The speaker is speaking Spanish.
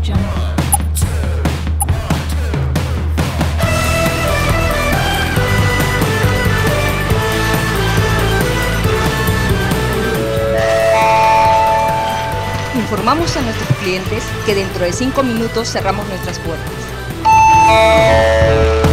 Informamos a nuestros clientes que dentro de 5 minutos cerramos nuestras puertas.